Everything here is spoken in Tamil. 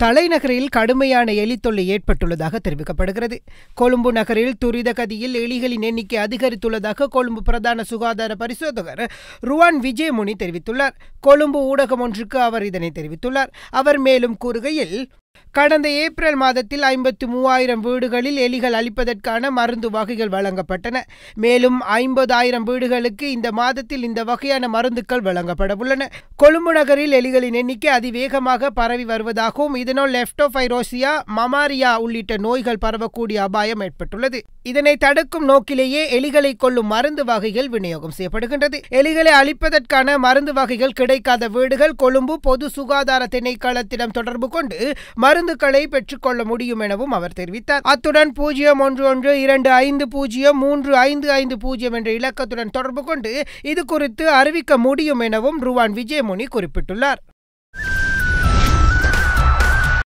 தலைநகரில் கடுமையான எலி தொல்லை ஏற்பட்டுள்ளதாக தெரிவிக்கப்படுகிறது. கொழும்பு நகரில் துரித கதியில் எலிகளின் எண்ணிக்கை அதிகரித்துள்ளதாக கொழும்பு பிரதான சுகாதார பரிசோதகர் ருவான் விஜயமுனி தெரிவித்துள்ளார். கொழும்பு ஊடகம் ஒன்றுக்கு அவர் இதனை தெரிவித்துள்ளார். அவர் மேலும் கூறுகையில், கடந்த ஏப்ரல் மாதத்தில் 53,000 வீடுகளில் எலிகள் அழிப்பதற்கான மருந்து வகைகள் வழங்கப்பட்டன. மேலும் 50,000 வீடுகளுக்கு இந்த மாதத்தில் இந்த வகையான மருந்துகள் வழங்கப்படவுள்ளன. கொழும்பு நகரில் எலிகளின் எண்ணிக்கை அதிவேகமாக பரவி வருவதாகவும் இதனால் லெப்டோபைரோசியா, மமாரியா உள்ளிட்ட நோய்கள் பரவக்கூடிய அபாயம் ஏற்பட்டுள்ளது. இதனை தடுக்கும் நோக்கிலேயே எலிகளை கொல்லும் மருந்து வகைகள் விநியோகம் செய்யப்படுகின்றது. எலிகளை அழிப்பதற்கான மருந்து வகைகள் கிடைக்காத வீடுகள் கொழும்பு பொது சுகாதார திணைக்களத்திடம் தொடர்பு கொண்டு மருந்துகளை பெற்றுக்கொள்ள முடியும் எனவும் அவர் தெரிவித்தார். அத்துடன் 0112503550 என்ற இலக்கத்துடன் தொடர்பு கொண்டு இது குறித்து அறிவிக்க முடியும் எனவும் ருவான் விஜயமுனி குறிப்பிட்டுள்ளார்.